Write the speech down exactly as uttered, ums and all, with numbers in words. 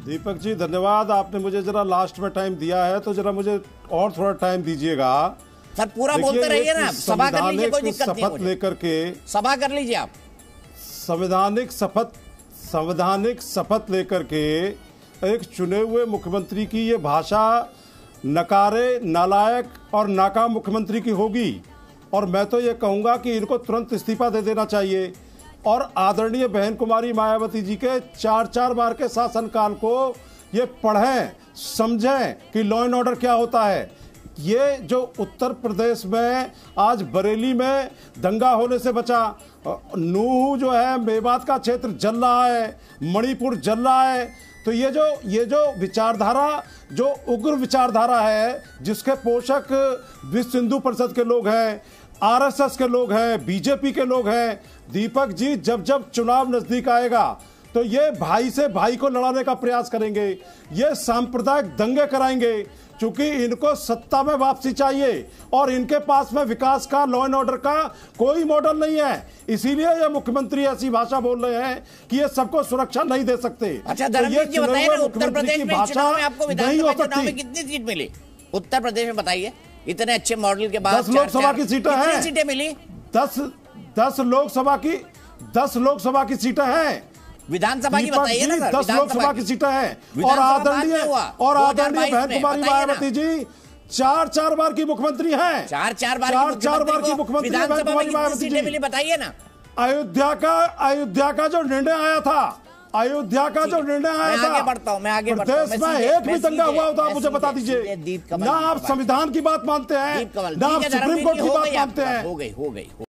दीपक जी धन्यवाद, आपने मुझे जरा लास्ट में टाइम दिया है तो जरा मुझे और थोड़ा टाइम दीजिएगा। सर पूरा बोलते रहिए ना, सभा कर लीजिए, कोई दिक्कत नहीं है। शपथ लेकर के सभा कर लीजिए आप। संवैधानिक शपथ संवैधानिक शपथ लेकर के एक चुने हुए मुख्यमंत्री की ये भाषा नकारे, नालायक और नाकाम मुख्यमंत्री की होगी। और मैं तो ये कहूंगा कि इनको तुरंत इस्तीफा दे देना चाहिए और आदरणीय बहन कुमारी मायावती जी के चार चार बार के शासनकाल को ये पढ़ें, समझें कि लॉ एंड ऑर्डर क्या होता है। ये जो उत्तर प्रदेश में आज बरेली में दंगा होने से बचा, नूह जो है मेवात का क्षेत्र जल रहा है, मणिपुर जल रहा है, तो ये जो ये जो विचारधारा, जो उग्र विचारधारा है जिसके पोषक विश्व हिंदू परिषद के लोग हैं, आरएसएस के लोग हैं, बीजेपी के लोग हैं। दीपक जी जब जब चुनाव नजदीक आएगा तो ये भाई से भाई को लड़ाने का प्रयास करेंगे, ये सांप्रदायिक दंगे कराएंगे, क्योंकि इनको सत्ता में वापसी चाहिए और इनके पास में विकास का, लॉ एंड ऑर्डर का कोई मॉडल नहीं है। इसीलिए ये मुख्यमंत्री ऐसी भाषा बोल रहे हैं कि ये सबको सुरक्षा नहीं दे सकते। अच्छा धर्मवीर जी बताइए ना, उत्तर प्रदेश में चुनाव में आपको विधानसभा चुनाव में कितनी सीट मिली उत्तर प्रदेश में? बताइए, इतने अच्छे मॉडल के बाद दस लोकसभा की सीटें हैं। सीटें मिली? दस दस लोकसभा की दस लोकसभा की सीटें हैं। विधानसभा की बताइए ना सर। दस लोकसभा की सीटें हैं और आदरणीय और आदरणीय बहन कुमारी मायावती जी चार चार बार की मुख्यमंत्री हैं। चार चार बार चार चार बार की मुख्यमंत्री बहन कुमारी मायावती जी। मिली बताइए ना। अयोध्या का अयोध्या का जो निर्णय आया था, अयोध्या का जो निर्णय आया था, आगे बढ़ता हूं, मैं आगे बढ़ता हूं। प्रदेश में एक भी दंगा हुआ होता मुझे बता दीजिए। ना आप संविधान की बात मानते हैं, ना आप सुप्रीम कोर्ट की बात मानते हैं। हो गई हो गई